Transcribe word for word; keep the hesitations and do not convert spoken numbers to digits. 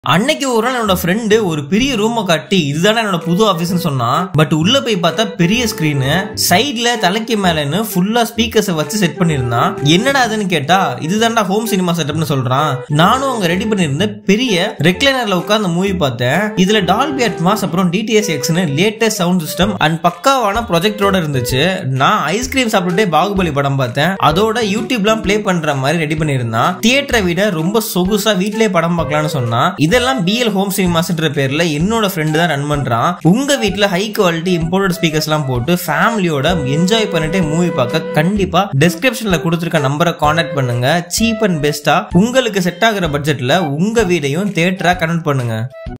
அன்னைக்கு ஒரு நாள் என்னோட ஃப்ரெண்டு ஒரு பெரிய ரூமை காட்டி இதுதானே என்னோட புது ஆபீஸ்னு சொன்னான். பட் உள்ள போய் பார்த்தா பெரிய ஸ்கிரீனு, சைட்ல தலைக்கு மேலன்னு ஃபுல்லா ஸ்பீக்கர்ஸை வச்சு செட் பண்ணிருந்தான். என்னடா அதுன்னு கேட்டா இதுதான்டா ஹோம் சினிமா செட்டப்னு சொல்றான். நானும் அங்க ரெடி பண்ணிருந்த பெரிய ரெக்லைனர்ல உட்கார்ந்து மூவி பார்த்தேன். இதுல டால்பி அட்மாஸ் அப்புறம் டிடிஎஸ் எக்ஸ்னு லேட்டஸ்ட் சவுண்ட் சிஸ்டம் அண்ட் பக்காவான ப்ரொஜெக்டரோட இருந்துச்சு. நான் ஐஸ்கிரீம் சாப்பிட்டுட்டே பாகுபலி படம் பார்த்தேன். அதோட யூடியூப்லாம் பிளே பண்ற மாதிரி ரெடி பண்ணிருந்தான். தியேட்டரை விட ரொம்ப சொகுசா வீட்லயே படம் பார்க்கலாம்னு சொன்னா. இதெல்லாம் பிஎல் ஹோம் சினிமாஸ்ன்ற பேர்ல என்னோட ஃப்ரெண்ட் தான் ரன் பண்றான். உங்க வீட்ல ஹை குவாலிட்டி இம்போர்ட்டட் ஸ்பீக்கர்ஸ் எல்லாம் போட்டு ஃபேமிலியோட என்ஜாய் பண்ணிட்டு மூவி பார்க்க கண்டிப்பா டிஸ்கிரிப்ஷன்ல கொடுத்திருக்க நம்பரை கான்டாக்ட் பண்ணுங்க. சீப் அண்ட் பெஸ்டா உங்களுக்கு செட் ஆகுற பட்ஜெட்ல உங்க வீடையும் தியேட்டரா கனெக்ட் பண்ணுங்க.